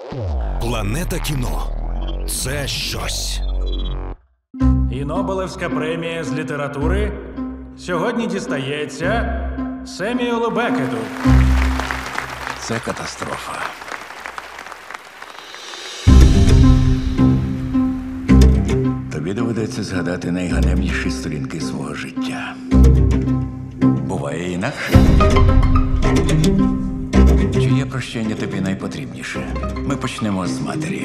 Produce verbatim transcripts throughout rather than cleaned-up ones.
Планета кіно – це щось. І Нобелевська премія з літератури сьогодні дістається Семюелу Беккету. Це катастрофа. Тобі доведеться згадати найганебніші сторінки свого життя. Буває інакше. Чиє прощення тобі найпотрібніше? Ми почнемо з матері.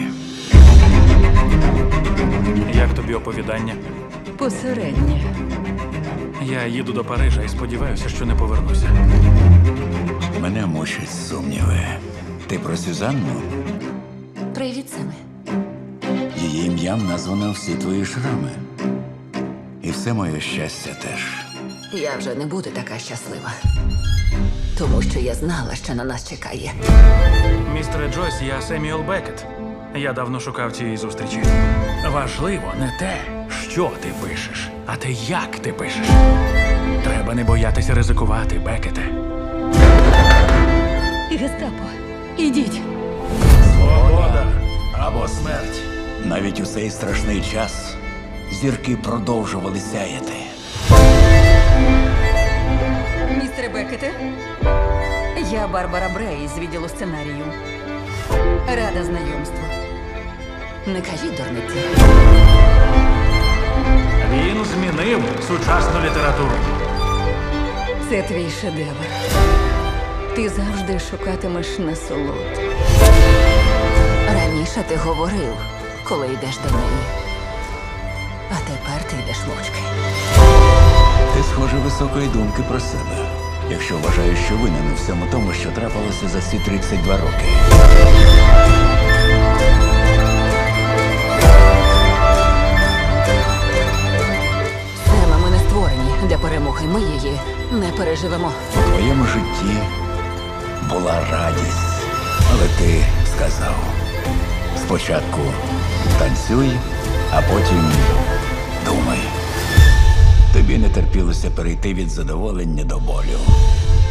Як тобі оповідання? Посереднє. Я їду до Парижа і сподіваюся, що не повернуся. Мене мучать сумніви. Ти про Сюзанну? Привіт, Семе. Її ім'ям названо всі твої шрами. І все моє щастя теж. Я вже не буду така щаслива. Тому що я знала, що на нас чекає. Містере Джойс, я Семюел Беккет. Я давно шукав цієї зустрічі. Важливо не те, що ти пишеш, а те, як ти пишеш. Треба не боятися ризикувати, Беккете. Гестапо, ідіть. Свобода або смерть. Навіть у цей страшний час зірки продовжували сяяти. Містере Беккете, я Барбара Брей з відділу сценарію. Рада знайомству. Не кажіть дурниці. Він змінив сучасну літературу. Це твій шедевр. Ти завжди шукатимеш насолод. Раніше ти говорив, коли йдеш до неї. А тепер ти йдеш мовчки. Ти, схоже, високої думки про себе. Якщо вважаєш, що винен у всьому тому, що трапилося за ці тридцять два роки. Сема, ми не створені для перемоги. Ми її не переживемо. У твоєму житті була радість. Але ти сказав: спочатку танцюй, а потім думай. Тобі не терпілося перейти від задоволення до болю.